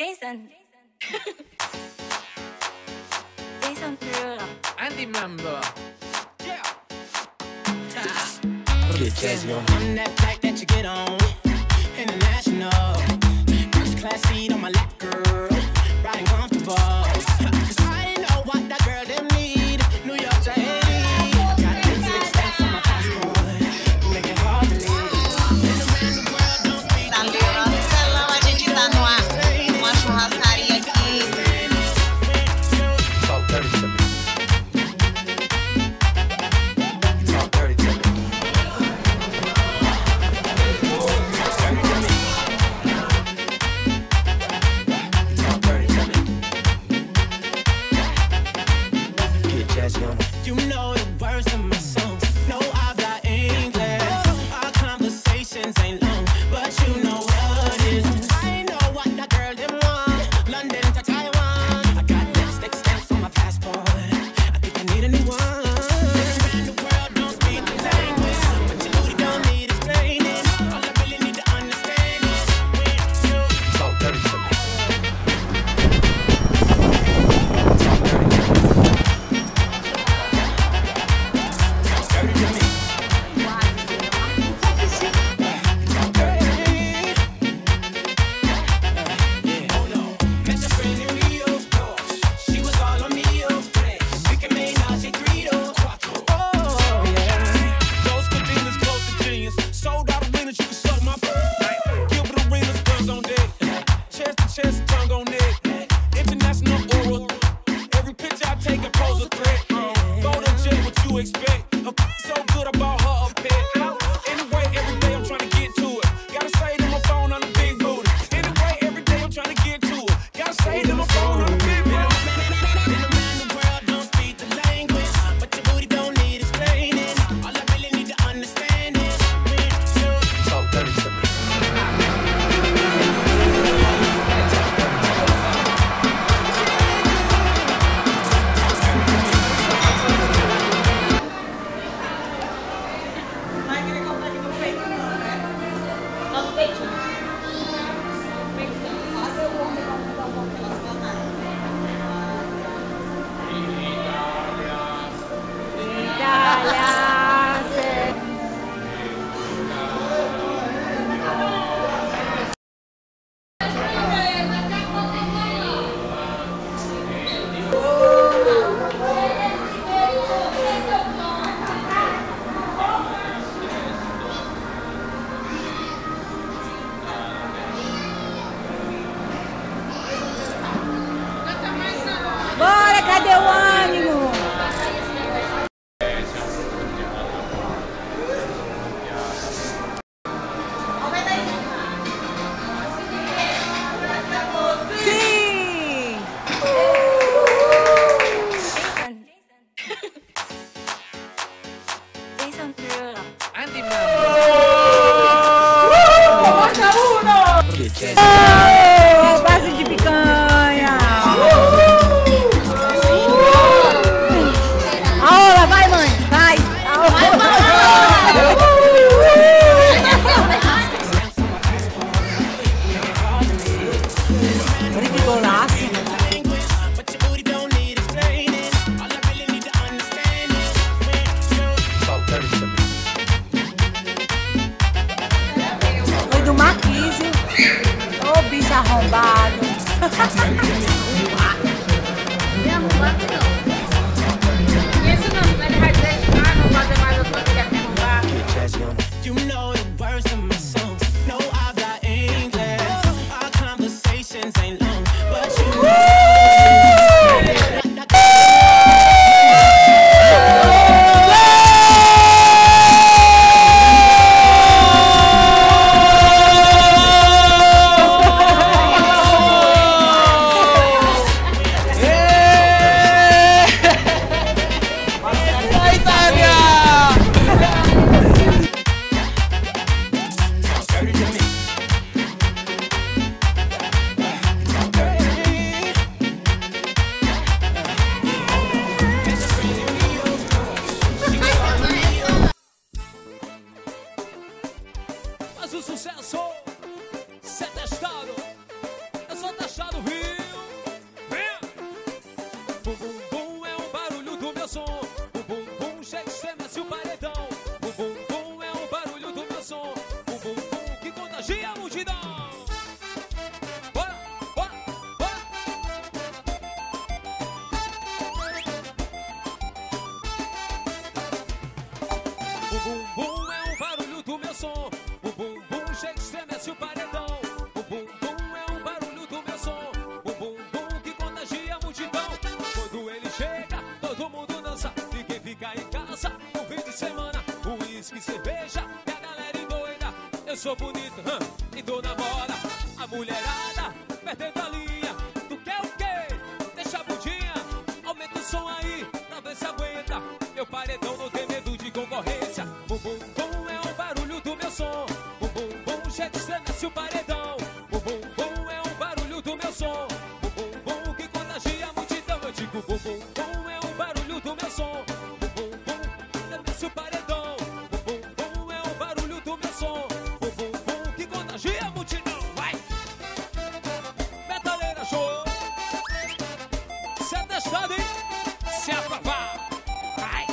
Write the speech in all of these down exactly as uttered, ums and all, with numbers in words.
Jason. Jason Derulo. Andy Mambo. Yeah. Get jazzy on. On that flight that you get on, international. First class seat on my lap, girl. Riding comfortable. 'Cause I know what that girl them need. New York to Haiti. Got lipstick stamps on my passport. Make it hard to leave. And around the world don't speak the language. A gente tá numa uma churrascaria aqui. Talk dirty to me. Talk dirty to me. Talk dirty to me. Get jazzy on. You know the words of my songs. No habla English. Our conversations ain't long, but you know what it is. I know what that girl them want. London to Taiwan. I got lipstick stamps on my passport. I think I need a new one. Around the world don't speak the language, but your booty don't need explaining. All I really need to understand is when you Talk dirty to me. dirty to me. Met your friend in Rio. She was all on me. We can make now she three oh yeah. Those containers close to genius. Sold out arenas, you can suck my Gilbert Arenas, guns on deck. Chest to chest, tongue on neck. International oral. Every picture I take, I pose a threat. Photo jet, what you expect? A so good, I bought her a pet. Anyway, every day I'm trying to get to it. Gotta say to my phone on the big booty. Anyway, every day I'm trying to get to it. Gotta say to my phone on the big booty. Been around the world, don't speak the language, but your booty don't need explaining. All I really need to understand is when you Talk dirty to me. Vai querer comprar aqui no peito, não, né? Só no peitinho. Faça o homem pra mudar um pouco pelas botas. Bora, cadê o ânimo? Sim! Jason. Jason Derulo. Andy Mambo. Get jazzy. Oh, base de picanha! Aula, vai, mãe! Vai! Olha que golaço! language, but your booty don't need explaining. All I really need to understand is when you Talk dirty to me. Foi do Marquísio. Ô, bicho arrombado. Não arrombado não. Isso não, ele vai dizer, ah, não vai mais eu tô aqui a arrombar. Get jazzy on. You know the words of my songs. No habla English. Our conversations ain't long, but you know. Talk dirty to me. testado o Rio. Vem! Bum, bum, bum é o barulho do meu som. Bum, bum, bum, chega, estremece o paredão. Bum, bum, bum é o barulho do meu som. Bum, bum, bum, que contagia a multidão. Bora, bora, bora. Bum, bum, bum é o barulho do meu som. Bum, bum, bum, chega, estremece o paredão. Bum, bum, bum é o barulho do meu som. Bum, bum, bum, que contagia a multidão. Quando ele chega, todo mundo dança. E quem fica em casa, no fim de semana, uísque, cerveja e a galera endoida. Eu sou bonito, hum, e dou na moda. A mulherada, perdendo a linha. Tu quer o quê? Deixa a bundinha. Aumenta o som aí, pra ver se aguenta. Meu paredão não tem medo de concorrência. Bum, bum, bum é o barulho do meu som. Bum, bum, bum, chega, estremece o paredão. Bum, bum, bum é o barulho do meu som. Bum, bum, bum, que contagia a multidão. Eu digo bum, bum, bum é o barulho do meu som. Bum, bum, bum, estremece o paredão. Bum, bum, bum é o barulho do meu som. Bum, bum, bum, que contagia a multidão. Vai! Metaleira show! Se é testado, hein? Se aprovar! Vai!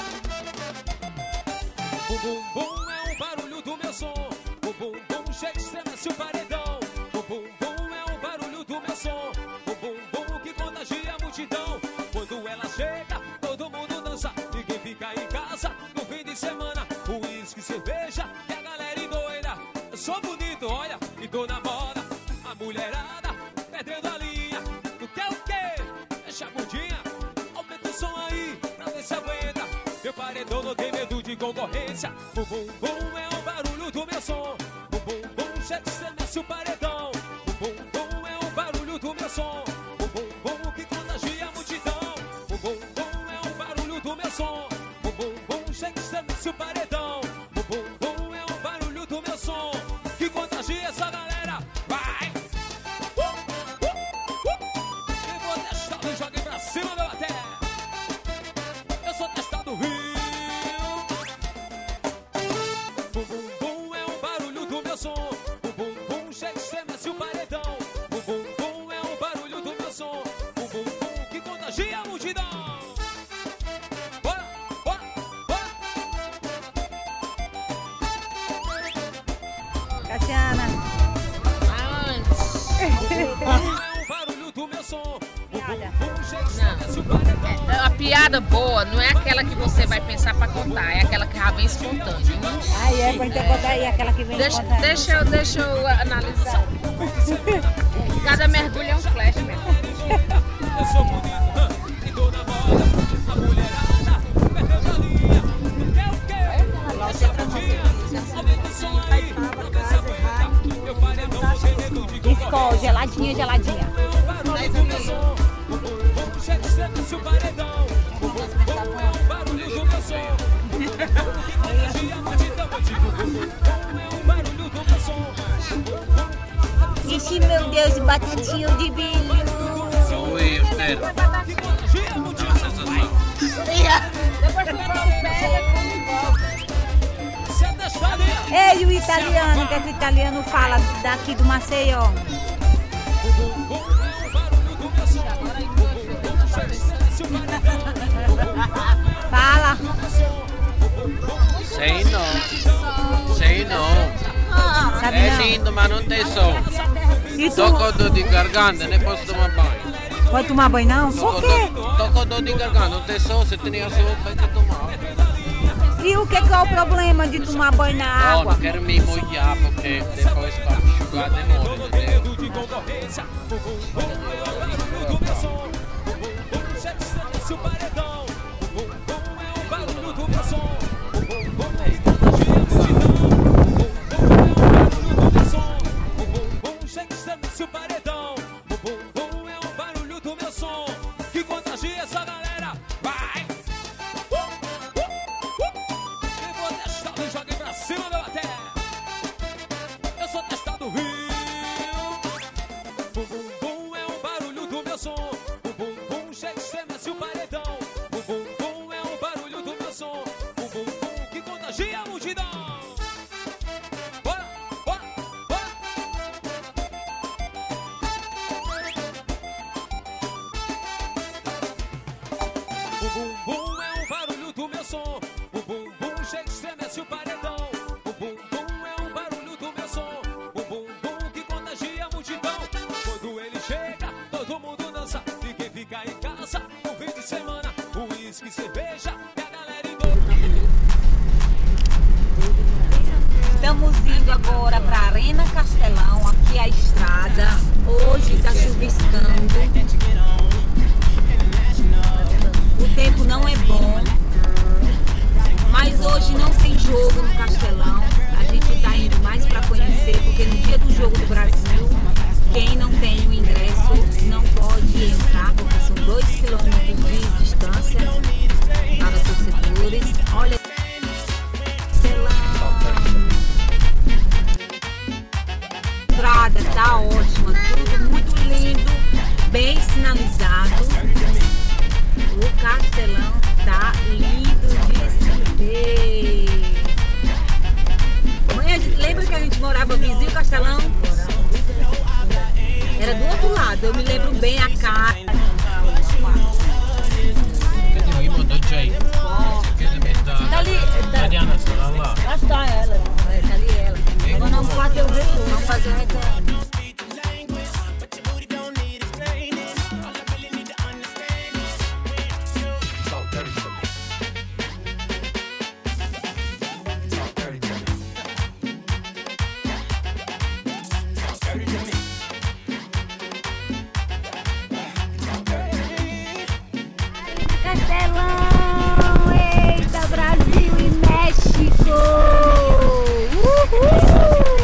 Bum, bum, bum é o barulho do meu som. Bum, bum, bum, chega, estremece o paredão. Bum, bum, bum é o barulho do meu som. Bum, bum, bum, que contagia a multidão. Quando ela chega, todo mundo dança. Ninguém fica em casa no fim de semana. Uísque, cerveja e a galera endoida. Eu sou bonito, olha, e tô na moda. A mulherada perdendo a linha. Tu quer o quê? Deixa a bundinha. Aumenta o som aí, pra ver se aguenta. Meu paredão não tem medo de concorrência. Bum, bum, bum é o barulho do meu som. Bum, bum, bum, chega, estremece o paredão. Bum, bum, bum é o barulho do meu som. Bum, bum, bum, que contagia a multidão. Bum, bum, bum é o barulho do meu som. Bum, bum, bum, chega, estremece o paredão. Bum, bum, bum é o barulho do meu som. Que contagia essa galera. Vai! Uh, uh, uh. Quem for testado, joga pra cima da bateria. Eu sou testado Rio. Bum, bum, bum é o barulho do meu som. Bum, bum, bum, chega, estremece o paredão. Bum, bum, bum é o barulho do meu som. Bum, bum, bum, que contagia a multidão. Bora, bora, bora. Cassiana. Bum é o barulho do meu som. Bum, bum, bum, chega, estremece o paredão. É, a piada boa não é aquela que você vai pensar pra contar, é aquela que já vem espontânea. Aí é, pode ter contar aí aquela que vem Deixa, contando. deixa, eu, deixa eu analisar. Cada mergulho é um flash, meu. Eu sou bonito, hum, e tô na moda. A mulherada perdendo a linha. Tu quer o quê? Deixa a bundinha. Aumenta o som aí, pra ver se aguenta. Meu paredão não tem medo de Escol, concorrência. geladinha, geladinha. Barulho do meu som. Bum, bum, bum, chega, estremece o paredão. Bum, bum, bum, é o barulho do meu som. Que contagia a multidão. Eu digo bum, bum, bum, é o barulho do meu som. Bum, bum, bum, Ixi, meu Deus, batatinho de bilho. Oi, Esther. que contagia a multidão. Depois tu pega com Se é testado, hein? Ei, o italiano, o que é que o italiano fala daqui do Maceió? Bum, bum, bum, é o barulho do meu som. Bum, bum, bum, chega, estremece o paredão. Bum, bum, bum, Fala. Sei não. Sei não. Sabe É não? lindo, mas não tem som. E Tô com tu dor de garganta, nem posso tomar banho. pode tomar banho não? Tô Por com quê? dor, tô com dor de garganta, não tem som. Se tinha som, tem que tomar. E o que que é o problema de tomar banho na Ó, água? não quero me molhar, porque depois pra me enxugar demora, não tem entendeu? medo de concorrência. Bum, bum, bum, é o barulho do meu som. Bum, bum, bum, chega, estremece o paredão. Bum, bum, bum, é o barulho do meu som. Bum, bum, bum, que contagia a multidão. Bum, bum, bum, é o barulho do meu som. Bum, bum, bum, chega, estremece o paredão. Bum, bum, bum, é o barulho do meu som. Que contagia essa galera. Vai! Uh, uh, uh. Quem for testado, joga pra cima da bateria. Eu sou testado Rio. Bum, bum, bum é o barulho do meu som. Bum, bum, bum, chega, estremece o paredão. bum bum é o barulho do meu som. O bum bum chega e estremece o paredão. O bum bum é o barulho do meu som. O bum bum que contagia a multidão. Quando ele chega, todo mundo dança. E quem fica em casa, no fim de semana, uísque, cerveja e a galera envolvida. Estamos indo agora para Arena Castelão, aqui a estrada. Hoje está chuviscando. O tempo não é bom, mas hoje não tem jogo no Castelão. A gente está indo mais para conhecer, porque no dia do jogo do Brasil, quem não tem o ingresso não pode entrar, porque são dois quilômetros de distância para torcedores. Olha, a estrada está ótima, tudo muito lindo, bem sinalizado. O Castelão tá lindo de se ver. Mãe, lembra que a gente morava vizinho Castelão? Era do outro lado, eu me lembro bem a cara. Tá ali, tá, lá está ela, é, tá ali ela. Agora vamos fazer o retorno, vamos fazer o retorno. Castelão, eita, Brasil e México! Uhul!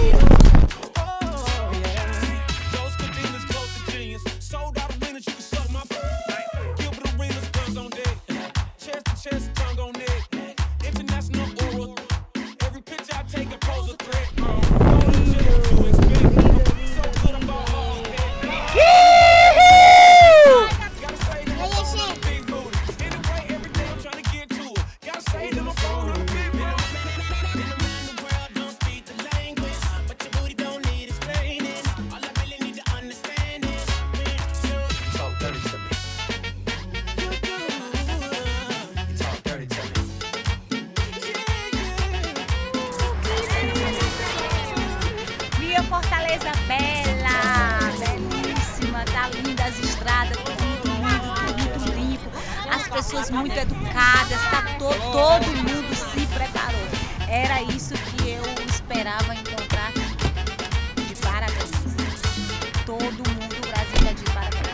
Fortaleza bela, belíssima, tá linda as estradas, tudo muito, muito limpo, as pessoas muito educadas, tá to, todo mundo se preparou. Era isso que eu esperava encontrar aqui. De parabéns. Todo mundo, o Brasil é de parabéns.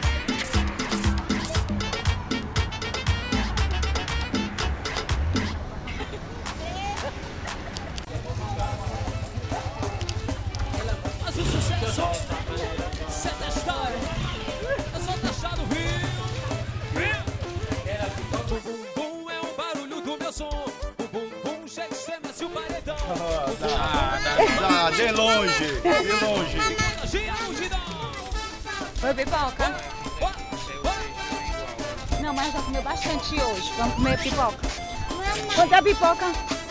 O sucesso, cê é história, eu sou taxado Rio. O bum bum é o barulho do meu som. O bum bum chega e estremece o paredão. Ah, dá, de longe, de longe. Foi pipoca? Não, mas já comeu bastante hoje. Vamos comer pipoca. Quanto é a pipoca?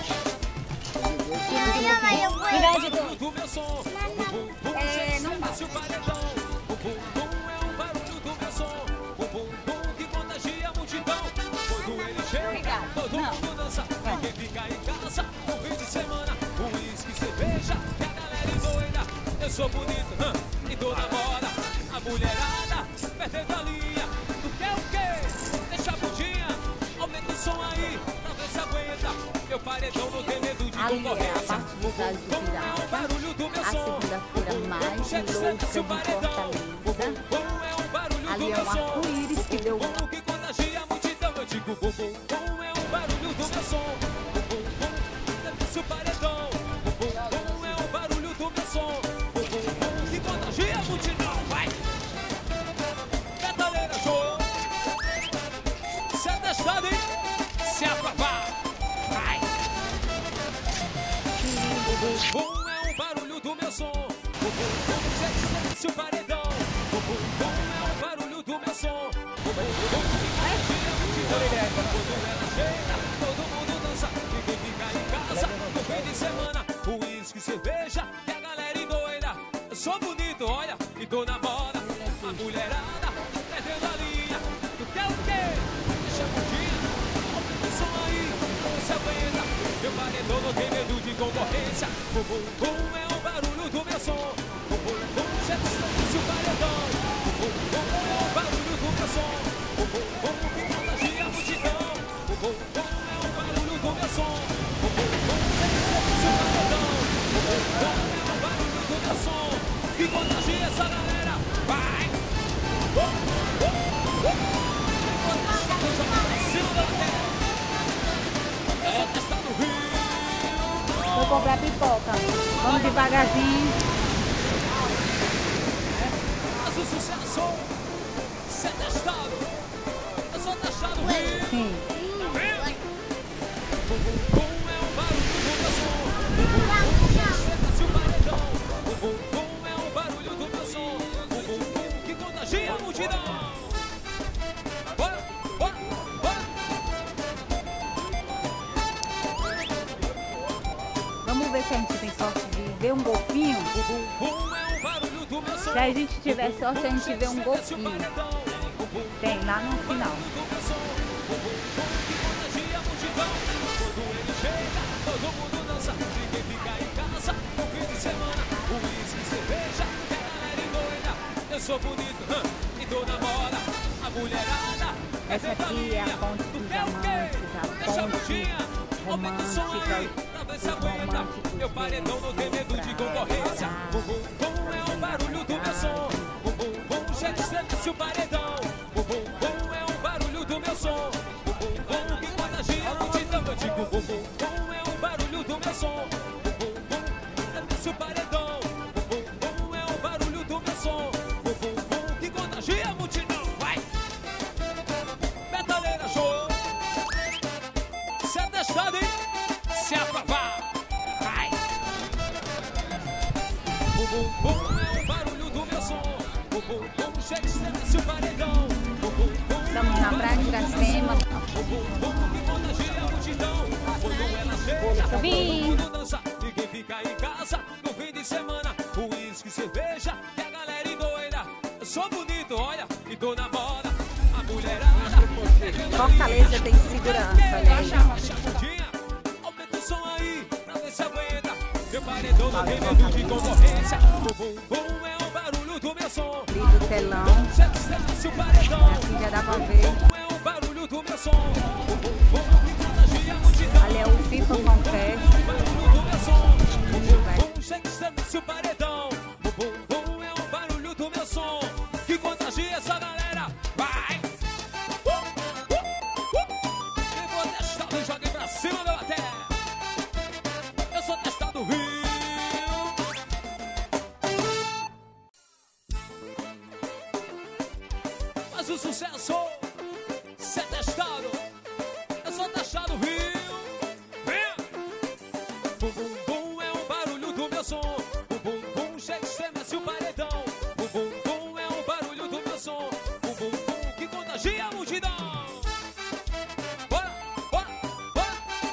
Me dá de tudo. É, não dá. O bum bum é o barulho do meu som. O bum bum que contagia a multidão. Quando ele chega, todo mundo dança. E quem fica em casa, no fim de semana, uísque, cerveja e a galera endoida. Eu sou bonito, hum, e tô na moda. A mulherada perdendo a linha. Tu quer o quê? Deixa a bundinha. Aumenta o som aí, pra ver se aguenta. Meu paredão não tem medo de concorrência. O bum bum é o barulho do meu som. Segunda-feira mais louca de Fortaleza. Ali é um arco-íris que deu uma. O que contagia a multidão, eu digo bum bum bum é o barulho do meu som. O bum bum desce o paredão. O bum bum é o barulho do meu som. O bum bum que contagia a multidão. Vai! Cataleira, show! Cê é testado, hein? Se aprovar! Vai! O bum bum é o barulho do meu som. O bum bum chega e se o paredão. O bum bum é o barulho do meu som. O bum bum que contagia a multidão. Quando ela chega, todo mundo dança. E quem fica em casa, no fim de semana, uísque, cerveja e a galera endoida. Eu sou bonito, olha, e tô na moda. A mulherada perdendo a linha. Tu quer o quê? Deixa a bundinha. bum bum bum é o barulho do meu som. Bum bum bum chega o paredão. Bum bum bum é o barulho do meu som. Bum bum bum que contagia a multidão. Bum bum bum é o barulho do meu som. Bum bum bum chega o paredão. Bum bum bum é o barulho do meu som que contagia essa galera. Vai! Uh, uh, uh. Vou comprar pipoca. Vamos devagarzinho. Mas o sucesso ser testado. Eu sou testado. Sim. Bum bum bum é o barulho do meu som. Bum bum bum chega-se o paredão. Bum bum bum é o barulho do meu som. Bum bum bum que contagia a multidão. Bora, bora, bora. Vamos ver se a gente tem sorte de ver um golfinho. Bum bum bum é o barulho do meu som. Se a gente tiver sorte, a gente vê um golfinho. Tem lá no final. Todo mundo dança, ninguém fica em casa no fim de semana. Uísque, cerveja, é a galera endoida. Eu sou bonito, hum, e tô na moda. A mulherada Essa aqui é a ponte dos amantes, a ponte romântica, os românticos. Meu paredão não tem medo de concorrência. Bum bum bum é o barulho do meu som. Bum bum bum chega estremece o paredão. Bum bum bum é o barulho do meu som. Bum bum bum que contagia a multidão. Eu digo bum bum bum é o barulho do meu som. Bum bum bum estremece o paredão. Bum bum bum é o barulho do meu som. Bum bum bum que contagia a multidão. Vai! Metaleira show. Se é testado, hein? Se aprovar. Vai! Bum bum bum é o barulho do meu som. Bum bum bum chega estremece o paredão. Bum bum bum. Estamos na praia de Iracema. Bum bum bum que contagia a multidão. Quando ela chega, todo mundo dança. Ninguém fica em casa no fim de semana. Uísque, cerveja, e a galera endoida. Eu sou bonito, olha, e tô na moda. A mulherada. Fortaleza tem segurança, olha aí. Aumenta o som aí, pra ver se aguenta. Meu paredão não tem medo de concorrência. Bum bum bum é o barulho do meu som. Liga o telão. Chega estremece o paredão. Aqui já dá pra ver. Bum é o barulho do meu som. Bum bum bum que contagia a multidão. Ali é o FIFA Confest. Barulho do meu som. Bum bum bum chega estremece o paredão. Bum bum bum é o barulho do meu som que contagia essa galera. Vai! Uh, uh, uh. Quem for testado, jogue pra cima da bateria. Eu sou testado Rio. Mas o sucesso ser testado. Eu sou testado Rio. Vem! Bum bum bum é o barulho do meu som. Bum bum bum chega estremece o paredão. Bum bum bum é o barulho do meu som. Bum bum bum que contagia a multidão. Bora, bora, bora.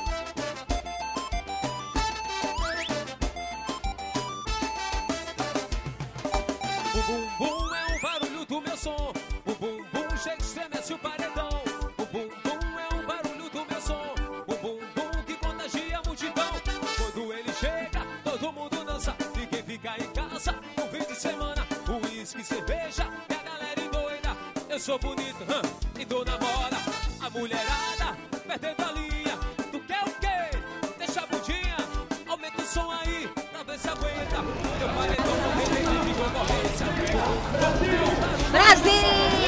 Bum bum bum é o barulho do meu som. Bum bum bum chega estremece o paredão. Bum bum bum é o barulho do meu som. Bum bum bum que contagia a multidão. Quando ele chega, todo mundo dança. Ninguém fica em casa no fim de semana. Uísque, cerveja, e a galera endoida. Eu sou bonito, hum, e tô na moda. A mulherada perdendo a linha. Tu quer o quê? Deixa a bundinha. Aumenta o som aí, pra ver se aguenta. Meu paredão não tem medo de concorrência. Brasil!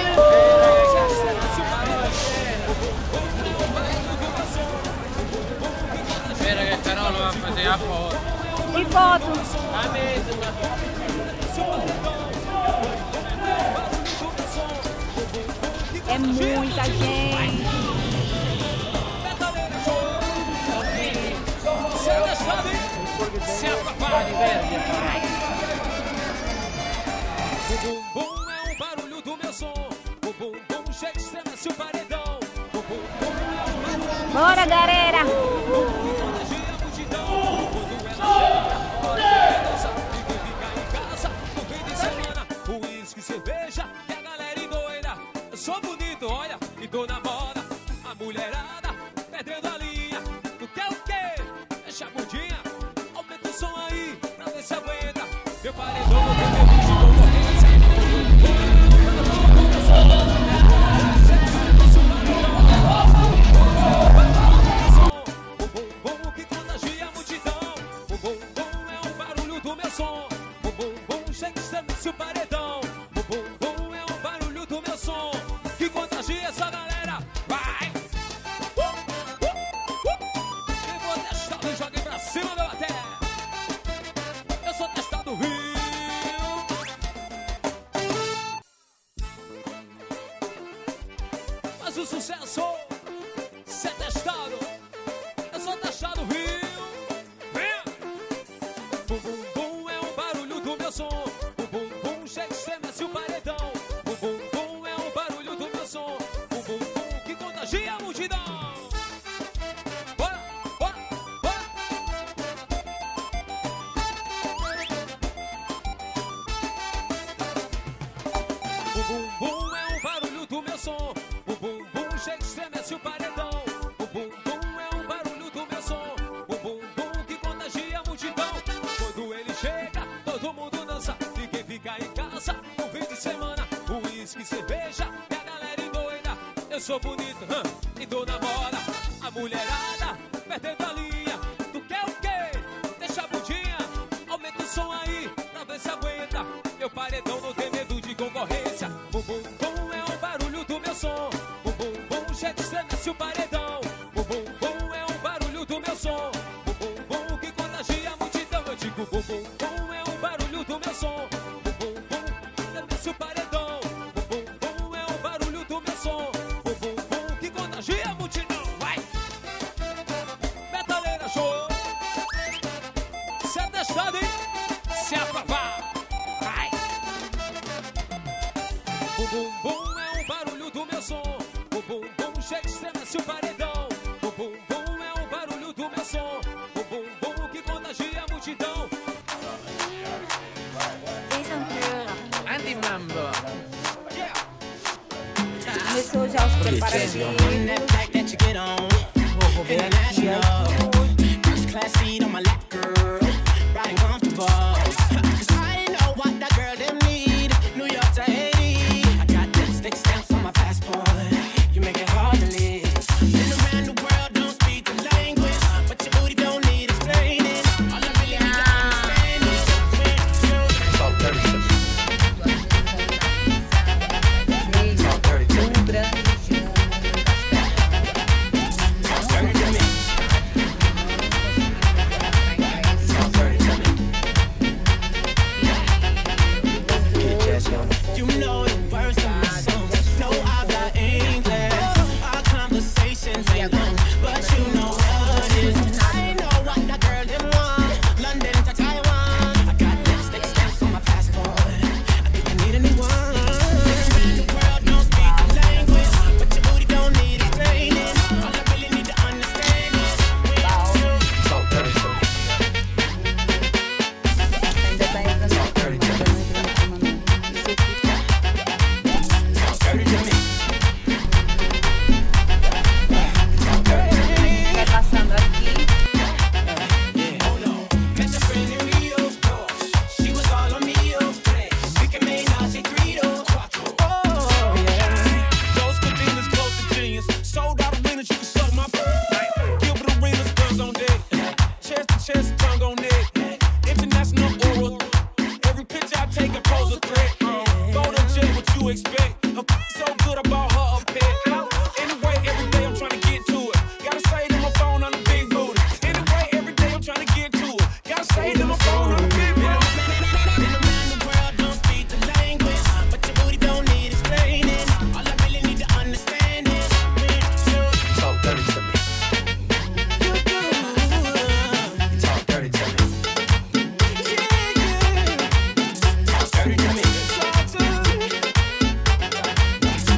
Espera que esta no lo va a meter a foto. E foto. É muita gente. Se apagar. Bum bum bum é o barulho do meu som. Bum bum bum chega estremece o paredão. Bum bum bum é o barulho do meu som. Bora, galera! Cerveja e a galera endoida. Eu sou bonito, olha, e tô na moda. A mulherada perdendo a linha. Tu quer o quê? Deixa a bundinha, aumenta o som aí. paredão não tem medo de concorrência. O bumbum que contagia a multidão. O bumbum é o barulho do meu som. O bumbum chega estremece o paredão. O bumbum é o barulho do meu som que contagia essa galera. Vai! Quem for testado, joga pra cima da bateria. Eu sou testado Rio. Mas o sucesso, ser testado. Eu sou testado Rio. Vem! O bumbum é o barulho do meu som. O bumbum chega estremece o paredão. O bumbum é o barulho do meu som. O bumbum que contagia a multidão. Bora, bora, bora. O bumbum é o barulho do meu som. O bumbum chega estremece o paredão. O bumbum é o barulho do meu som. O bumbum que contagia a multidão. Quando ele chega, todo mundo dança. E quem fica em casa, no fim de semana, uísque, cerveja e a galera endoida. Eu sou bonito, hã, e dou na moda. A mulherada perdendo a linha. Tu quer o quê? Deixa a bundinha. Aumenta o som aí, pra ver se aguenta. Meu paredão não tem medo de concorrência. O bumbum é o barulho do meu som. O bumbum chega estremece o paredão. O bumbum é o barulho do meu som. O bumbum que contagia a multidão. Eu digo o bumbum é o barulho do meu som. O bumbum estremece o paredão. O bumbum é o barulho do meu som. O bumbum que contagia a multidão. Vai! Metaleira show. Se é testado, hein? Se aprovar. Vai! O bumbum é o barulho do meu som. O bumbum chega estremece o paredão. O bumbum é o barulho do meu som. O bumbum que contagia a multidão. Andy Mambo. Começou já os preparativos. That back that you get on. International. First class seat on my lap, girl. Riding comfortable. 'Cause I know what that girl them need. New York to Haiti. I got lipstick stamps on my passport. You make it hard to live. Been around the world, don't speak the language. But your booty don't need explaining. All I really need to understand is when you Talk dirty to me. Talk dirty to me. O Brasil. talk dirty to me. Talk dirty to me. Get jazzy on it. You know the words of my songs. No habla English. Our conversations ain't long, but you know what it is. I know what that girl them want. London to Taiwan. I got lipstick stamps on my passport. I think I need a new one. Around the world don't speak the language, but your booty don't need explaining. All I really need to understand is when you Talk dirty to me. Ainda tá entrando. Talk dirty to me. talk dirty to me. Talk dirty to me. Vai passando aqui. Yeah, hold on. Met your friend in Rio. She was all on me. We can make Nazi three to quattro. Oh, yeah. Those containers close to genius. Sold out arenas, you can suck my Gilbert arenas, guns on deck. Chest to chest, tongue on neck. International oral. Every picture I take, I pose a threat. Photo jet, what you expect? I'm so good, I bought her a pet. Anyway, every day I'm trying to get to it. Gotta say to my phone on the big booty. Anyway, every day I'm trying to get to it. Gotta say to my phone on the big booty. Been around the world, don't speak the language, but your booty don't need explaining. All I really need to understand is when you Talk dirty to me. Talk dirty to me. talk dirty to me.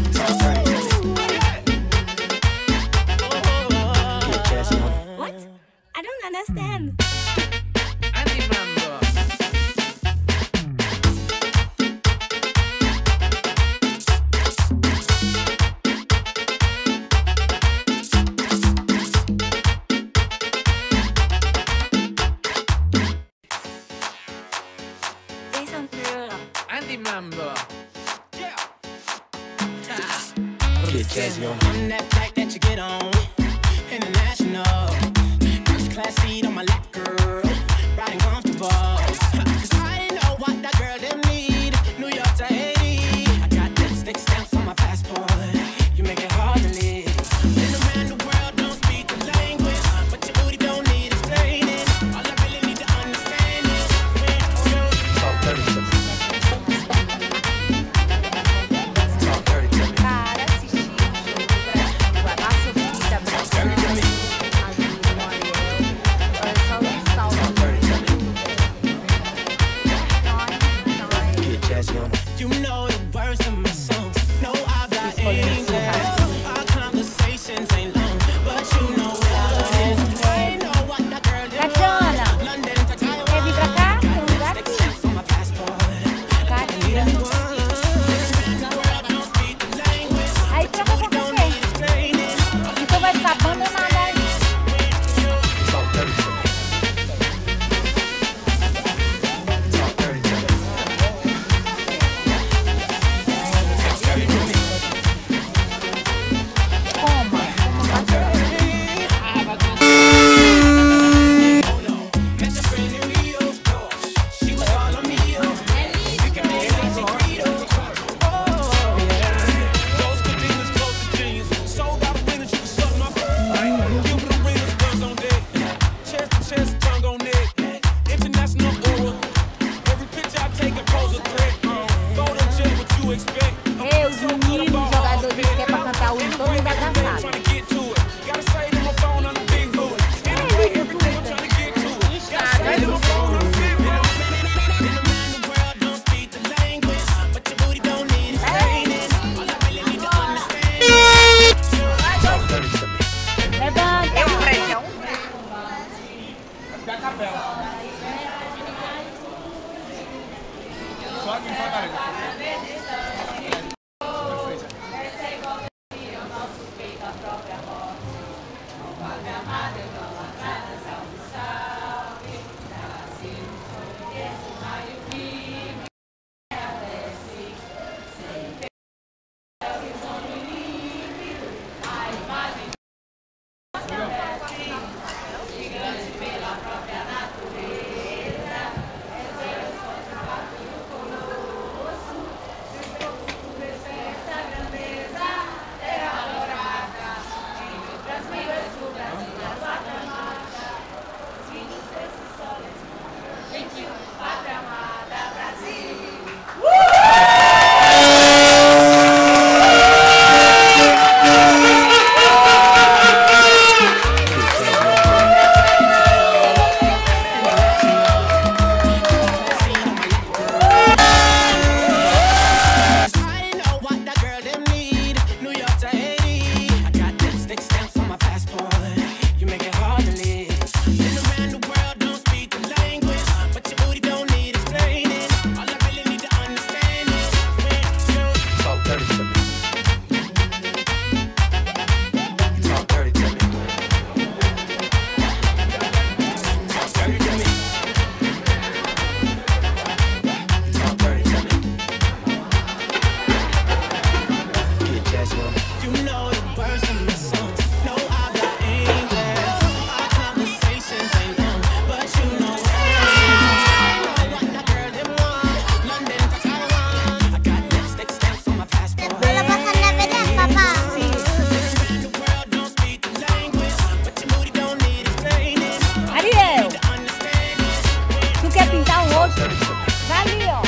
Get jazzy on. I'm that flight that you get on. International. First class seat on my lap, girl. Riding comfortable. 'Cause I know what that girl them need. New York to Haiti. I got lipstick stamps on my passport. You make it hard to live. Been around the world, don't speak the language. But your booty don't need explaining. All I really need to understand is when you Talk dirty to me. Talk dirty to me. Cara, assistir o jogo do Brasil, a nossa vida brasileira, a Júlia, o Ariel, é só um salve. Talk dirty to me. Get jazzy on. You know the words of my songs. No, I've got English. Our conversations ain't long, but you know what it is. I know what that girl did. Tatiana, London to Taiwan. quer vir pra cá? Tem um lugar Lipstick aqui. stamps on my passport. Carinha. Aí troca com você. Então vai ficar abandonado aí. Talk dirty to me. Talk dirty to me. Talk dirty to me. Coma. Met your friend in Rio. She was all on me. You can make it easy, Guido. Oh, yeah. Those cadenas close to jeans. Sold out arenas, you can suck my Cupid arenas, guns on deck. Chest to chest, tongue on neck. International aura. Every picture I take, I pose a threat. Photo jet, what you expect. Eu, os meninos jogadores que é pra cantar o hino, todo mundo vai dançar. Trying to get to it. Gotta say it on my phone on the big booty. Anyway, every day I'm trying to get to it. Gotta say it on my phone on the big booty. Been around the world, don't speak the language. But your booty don't need explaining. All I really need to understand is Talk dirty to me. Levanta. Eu, região. Só aqui devagarinho. I know what that girl them need. New York to Haiti. I got lipstick stamps on my passport. You make it hard to live. Been around the world, don't speak the language. But your booty don't need explaining. All I really need to understand is when you Talk dirty to me. Talk dirty to me. Talk dirty to me. Talk dirty to me. Get jazzy on. You know the words of my songs. No, I've got English. Our conversations ain't long, but you know what it is. I know what that girl them want. London to Taiwan. I got lipstick stamps on my passport. Around The world don't speak the language, but your booty don't need explaining. Ariel, Understand is tu quer pintar o rosto? Vai ali, ó.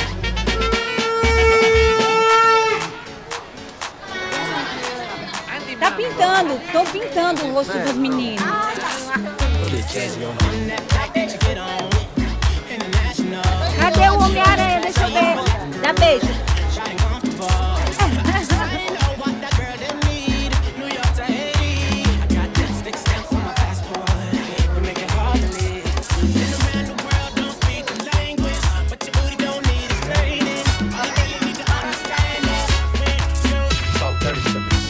Tá pintando, tô pintando o rosto dos meninos. Get jazzy on. that flight that you get on. International. Cadê o Homem-Aranha? Deixa eu ver. Dá beijo. Riding comfortable. I know what that girl them need. New York to Haiti. I got lipstick stamps on my passport. You make it hard to live. Been around the world, don't speak the language, but your booty don't need explaining. All I really need to understand is when you Talk dirty to me.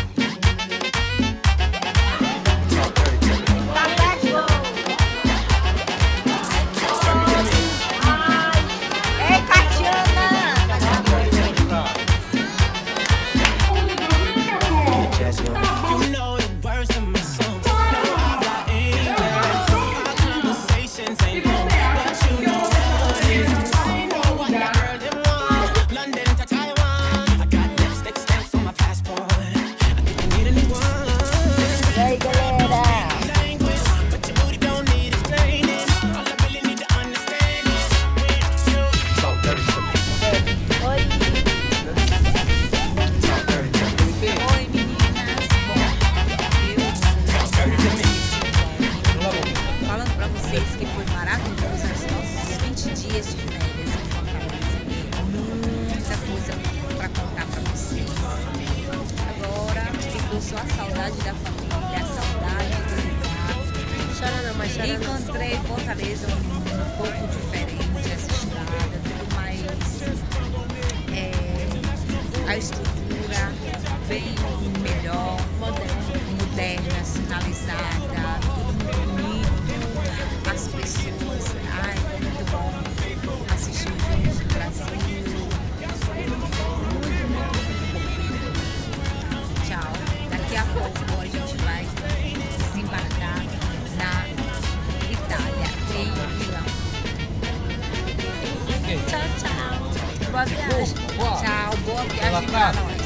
Talk dirty to me. Ei, Tatiana! só a saudade da família, a saudade do Chora não, mas chora não. Encontrei Fortaleza um, um pouco diferente, essa estrada, tudo mais. É, a estrutura bem melhor, moderna, moderna, sinalizada, tudo bonito, as pessoas. Ai, foi muito bom assistir os Jogos do Brasil. Muito, muito, muito bom. Tchau. Daqui a pouco a gente vai desembarcar na Itália, em Milão. Tchau, tchau. Boa viagem. Tchau, boa viagem pra nós.